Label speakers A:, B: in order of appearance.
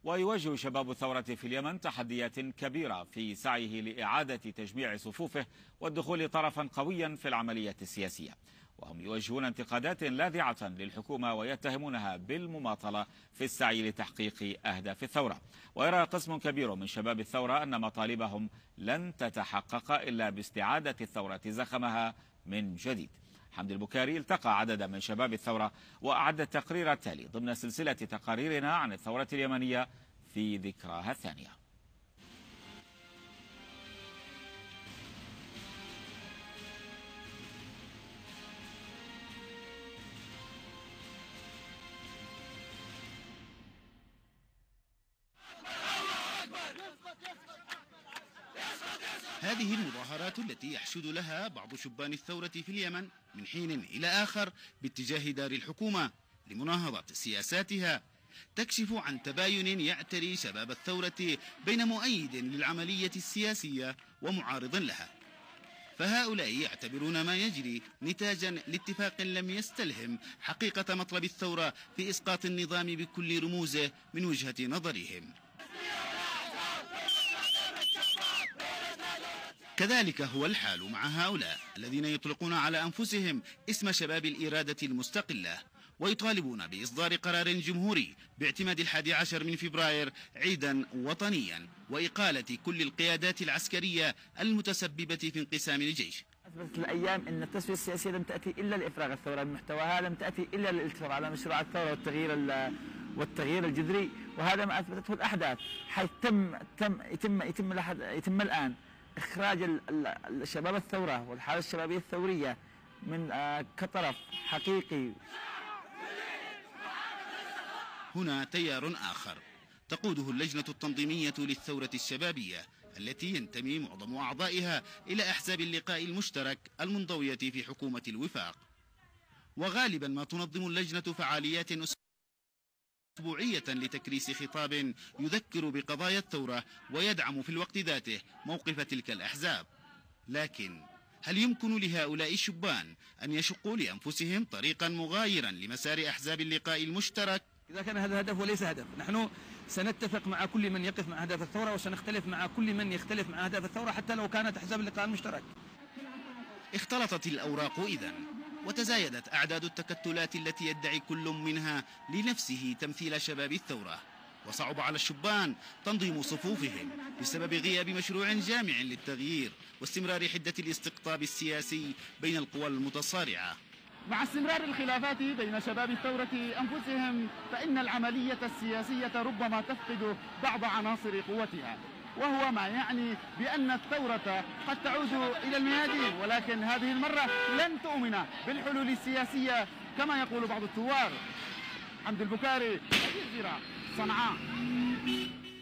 A: ويواجه شباب الثورة في اليمن تحديات كبيرة في سعيه لإعادة تجميع صفوفه والدخول طرفا قويا في العملية السياسية، وهم يواجهون انتقادات لاذعة للحكومة ويتهمونها بالمماطلة في السعي لتحقيق أهداف الثورة. ويرى قسم كبير من شباب الثورة أن مطالبهم لن تتحقق إلا باستعادة الثورة زخمها من جديد. حمد البكاري التقى عددا من شباب الثورة وأعد التقرير التالي ضمن سلسلة تقاريرنا عن الثورة اليمنية في ذكراها الثانية.
B: هذه المظاهرات التي يحشد لها بعض شبان الثورة في اليمن من حين إلى آخر باتجاه دار الحكومة لمناهضة سياساتها تكشف عن تباين يعتري شباب الثورة بين مؤيد للعملية السياسية ومعارض لها. فهؤلاء يعتبرون ما يجري نتاجا لاتفاق لم يستلهم حقيقة مطلب الثورة في إسقاط النظام بكل رموزه من وجهة نظرهم. كذلك هو الحال مع هؤلاء الذين يطلقون على أنفسهم اسم شباب الإرادة المستقلة ويطالبون بإصدار قرار جمهوري باعتماد 11 من فبراير عيدا وطنيا وإقالة كل القيادات العسكرية المتسببة في انقسام الجيش.
C: أثبتت الأيام أن التسوية السياسية لم تأتي إلا لإفراغ الثورة من محتواها، لم تأتي إلا للالتفاف على مشروع الثورة والتغيير الجذري، وهذا ما أثبتته الأحداث، حيث يتم الآن إخراج شباب الثورة والحالة الشبابية الثورية من كطرف حقيقي.
B: هنا تيار آخر تقوده اللجنة التنظيمية للثورة الشبابية التي ينتمي معظم أعضائها إلى أحزاب اللقاء المشترك المنضوية في حكومة الوفاق. وغالبا ما تنظم اللجنة فعاليات أسبوعية لتكريس خطاب يذكر بقضايا الثورة ويدعم في الوقت ذاته موقف تلك الأحزاب. لكن هل يمكن لهؤلاء الشبان أن يشقوا لأنفسهم طريقا مغايرا لمسار أحزاب اللقاء المشترك؟
D: إذا كان هذا هدف وليس هدف، نحن سنتفق مع كل من يقف مع أهداف الثورة وسنختلف مع كل من يختلف مع أهداف الثورة حتى لو كانت أحزاب اللقاء المشترك.
B: اختلطت الأوراق إذن وتزايدت أعداد التكتلات التي يدعي كل منها لنفسه تمثيل شباب الثورة، وصعب على الشبان تنظيم صفوفهم بسبب غياب مشروع جامع للتغيير واستمرار حدة الاستقطاب السياسي بين القوى المتصارعة.
E: مع استمرار الخلافات بين شباب الثورة أنفسهم فإن العملية السياسية ربما تفقد بعض عناصر قوتها، وهو ما يعني بأن الثورة قد تعود إلى الميادين، ولكن هذه المرة لن تؤمن بالحلول السياسية كما يقول بعض الثوار. حمد البكاري، الجزيرة، صنعاء.